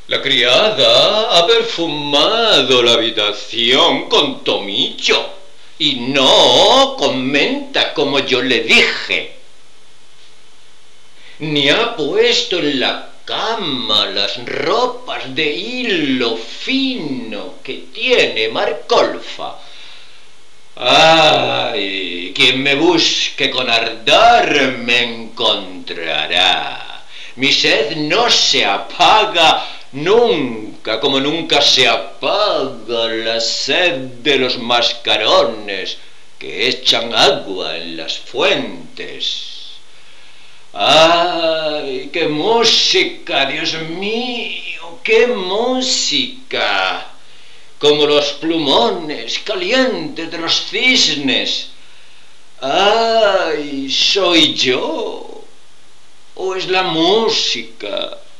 La criada ha perfumado la habitación con tomillo y no con menta como yo le dije. Ni ha puesto en la cama las ropas de hilo fino que tiene Marcolfa. ¡Ay! Quien me busque con ardor me encontrará. Mi sed no se apaga nunca, como nunca se apaga la sed de los mascarones que echan agua en las fuentes. ¡Ay, qué música, Dios mío, qué música! Como los plumones calientes de los cisnes. ¡Ay, soy yo! ¿O es la música?